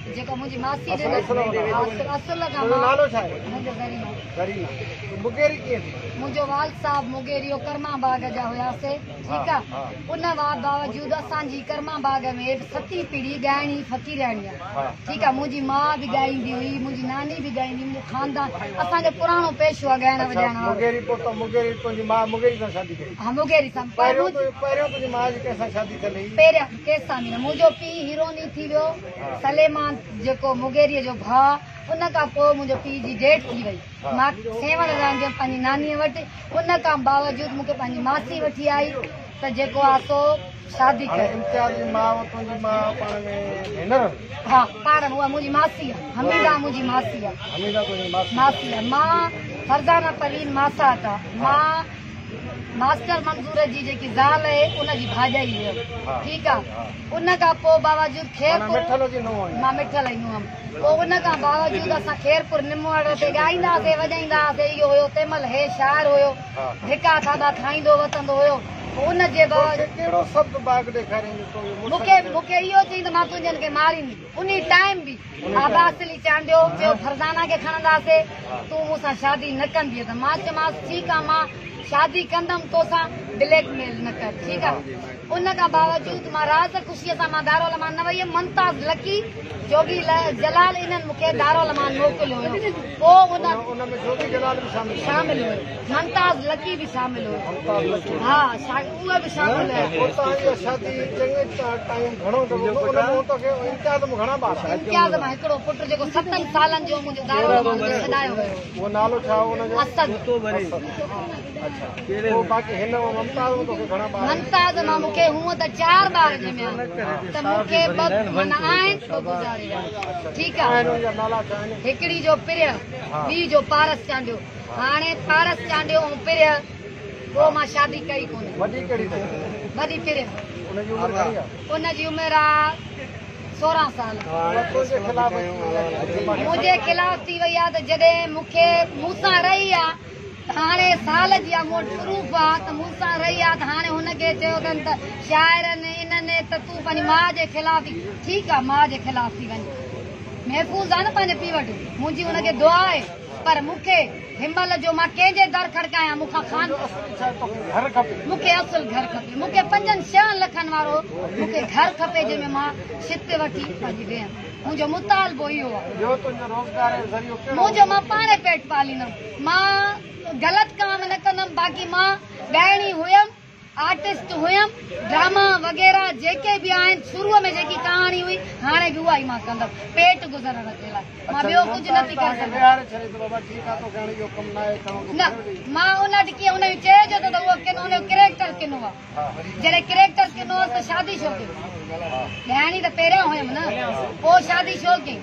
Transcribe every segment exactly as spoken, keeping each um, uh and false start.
जेको मुंहिंजी मासी असुल खां नालो छा आहे? मुंहिंजो गरीमा गरीमा मुगेरी कीअं थी? मुंहिंजो वाल साहब मुगेरियो कर्मा बाग जा हुयासीं, ठीकु आहे। उन बावजूदि असांजी कर्मा बाग में सती पीढ़ी ॻाइणी फ़क़ीराणी आहे, ठीकु आहे। मुंहिंजी माउ बि ॻाईंदी हुई, मुंहिंजी नानी बि ॻाईंदी, मुंहिंजो ख़ानदान असांजो पुराणो पेशो आहे ॻाइण वॼाइण वारो। मुगेरी पोइ मुगेरी तुंहिंजी माउ मुगेरी सां शादी कई? हा, मुगेरी सां। पहिरियों पहिरियों तुंहिंजी माउ जी कंहिंसां शादी थियल हुई? पहिरियां कंहिंसां बि न। मुंहिंजो पीउ हीरोनी थी वियो, सलेमान जेको मुगेरीअ जो भाउ। उन खां पोइ मुंहिंजो पीउ जी डेथ थी वई। मां सेवण रहंदी हुयमि पंहिंजी नानीअ वटि। उन खां बावजूदि मूंखे पंहिंजी मासी वठी आई त जेको आहे सो शादी कई। इम्तियाज़ जी माउ तुंहिंजी माउ पाण में भेनर? हा, पाण उहा मुंहिंजी मासी आहे। हमीदा मुंहिंजी मासी आहे। हमीदा तुंहिंजी मासी? मासी आहे। मां फरज़ाना परवीन मासात आहे। मां मास्टर मंसूर जी जेकी ज़ाल आहे उनजी भाॼाई हुयमि, ठीकु आहे। उन खां पोइ बावजूदि खेरपुर मां मिठल ई हुअमि। पोइ उन खां बावजूदि असां खेरपुर निमवाड़ ते ॻाईंदासीं वॼाईंदा हुआसीं। इहो हुयो तंहिं महिल हे शाइर हुयो, धिका थादा खाईंदो वतंदो हुयो। उन जे मूंखे मूंखे इहो चई त मां तुंहिंजनि खे मारींदी। उन टाइम बि आबास अली चांडियो चयो फरज़ाना खे खणंदासीं, तूं मूंसां शादी न कंदीअ। त मां चयोमांसि ठीकु आहे, मां शादी कंदमि तोसां, ब्लैकमेल न कर, ठीकु आहे। उन खां बावजूदि मां राज़ ख़ुशीअ सां मां दारुल अमान न वई हुयमि। मुमताज़ लकी जोगी जलाल इन्हनि मूंखे दारुल अमान मोकिलियो हुयो। पोइ शामिल हुयो, मुमताज़ लकी बि शामिल हुयो। हा, उहे बि शामिल हुया। इम्तियाज़ मां हिकिड़ो पुटु जेको सतनि सालनि जो मुंहिंजो दारुल अमान छॾायो हुयो। नालो छा हुनजो? असद। मुमताज़ मां मूंखे हूअं त चार ॿार ॼमिया त मूंखे माना आहिनि, ठीकु आहे। हिकिड़ी जो पिरिय, ॿी जो पारस चांडियो। हाणे पारस चांडियो ऐं पिरिय पोइ मां शादी कई कोन्हे। वॾी पिरिय, उनजी उमिरि आहे सोरहं साल। मुंहिंजे ख़िलाफ़ थी वई आहे त जॾहिं मूंखे मूंसां रही आहे, हाणे साल जी आहे, मूं वटि प्रूफ आहे त मूंसां रही आहे। त हाणे हुनखे चयो अथनि त शाइरनि इन्हनि त तूं पंहिंजी माउ जे ख़िलाफ़ थी। ठीकु आहे, माउ जे ख़िलाफ़ थी वञे, महफ़ूज़ आहे न पंहिंजे पीउ वटि। मुंहिंजी हुनखे दुआ आहे, पर मूंखे हिमल जो मां कंहिंजे दर खड़कायां, मूंखां खान मूंखे असुल घर खपे। मूंखे पंजनि छहनि लखनि वारो मूंखे घर खपे, जंहिंमें मां छित वठी पंहिंजी वेहां। मुंहिंजो मुतालबो इहो आहे। मुंहिंजो मां पाणे पेट पालींदमि, मां ग़लति काम न कंदमि। बाक़ी मां ॻाइणी हुयमि, आर्टिस्ट हुयमि, ड्रामा वग़ैरह जेके बि आहिनि, शुरूअ में जेकी कहाणी हुई हाणे बि उहा ई मां कंदमि, पेट गुज़रण जे लाइ। मां ॿियो कुझु नथी करे सघां। न, मां उन वटि कीअं हुन चइजो त उहो किनो, हुनजो किरेक्टर किनो आहे। जॾहिं किरेक्टर किनो आहे त शादी छो कई? ॻाइणी त पहिरियों हुयमि न, पोइ शादी छो कई?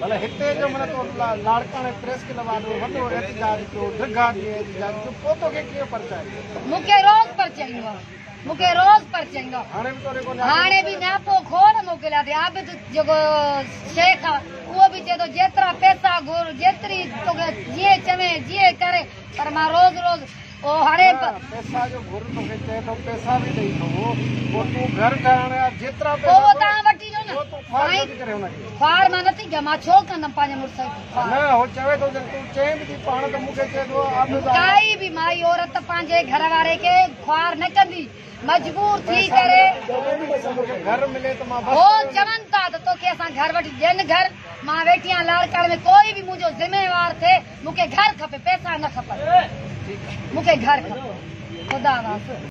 मूंखे रोज़ परचाईंदो आहे, मूंखे रोज़ परचाईंदो आहे। हाणे बि नियापो खोड़ मोकिलिया अथई। आबिद जेको शेख आहे उहो बि चए थो जेतिरा पैसा घुर, जेतिरी तोखे जीअं चवे जीअं करे, पर मां रोज़ रोज़ ओ हाणे पैसा जो घुर तोखे चए थो, पैसा बि ॾेई थो, पोइ तूं घर ठहण जा जेतिरा पोइ तव्हां वठी ॾियो न। ख्वार मां नथी कयां, मां छो कंदमि पंहिंजे मुड़ुस न? हो चवे थो तूं चए बि थी पाण त मूंखे चए थो काई बि माई औरत पंहिंजे घर वारे खे ख्वार न कंदी, मजबूर थी करे घर मिले त मां हो चवनि था त तोखे असां घर वठी ॾियनि। घर मां वेठी आहियां लाड़काणे में, कोई बि मुंहिंजो ज़िम्मेवार थिए, मूंखे घर खपे, पैसा न खपनि, मूंखे घर खपे। ख़ुदा वास्ते।